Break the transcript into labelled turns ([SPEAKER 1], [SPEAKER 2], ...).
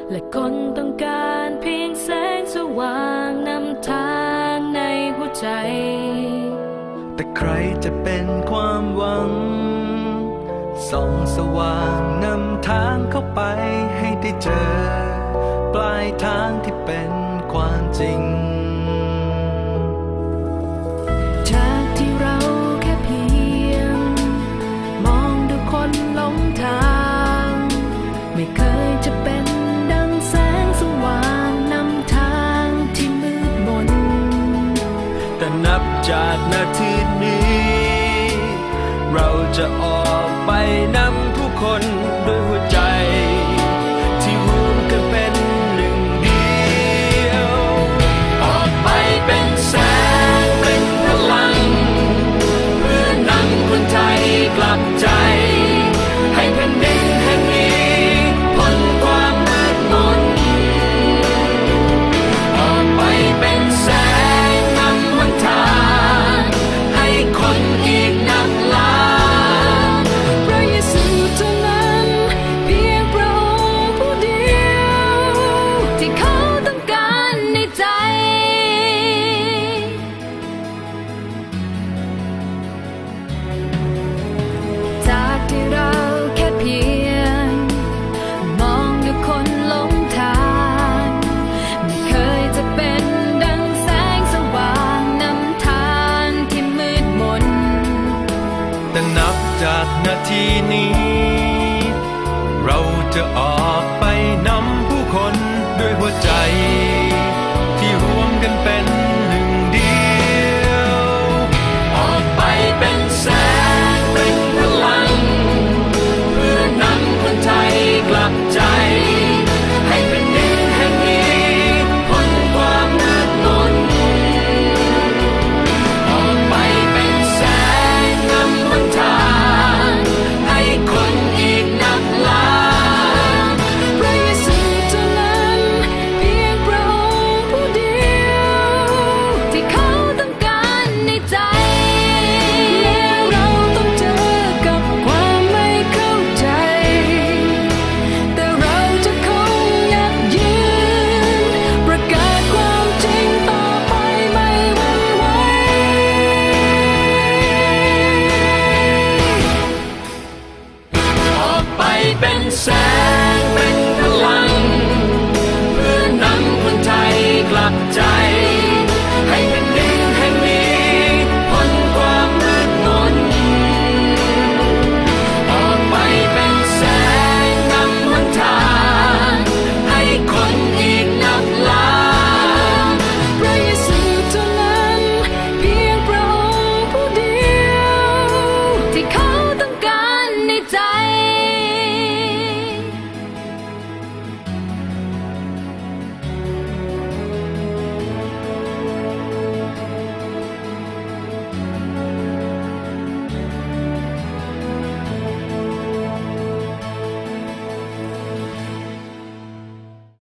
[SPEAKER 1] และคนต้องการเพียงแสงสว่างนำทางในหัวใจ
[SPEAKER 2] แต่ใครจะเป็นความหวังส่องสว่างนำทางเข้าไปให้ได้เจอปลายทางที่เป็นความจริง
[SPEAKER 1] จากที่เราแค่เพียงมองดูคนหลงทางไม่เคยจะเป็นดังแสงสว่างนำทางที่มืดมน
[SPEAKER 2] แต่นับจากนาทีนี้เราจะออกไปนำผู้คนด้วยหัวใจที่รวมกันเป็นหนึ่งเดียวออกไปเป็นแสงเป็นพลังเพื่อนำคนไทยกลับใจให้แผ่นดินแห่งนี้พ้นความมืดมนออกไปเป็นแสงนำหนทางให้คนอีกนับล้านจากนาทีนี้เราจะออก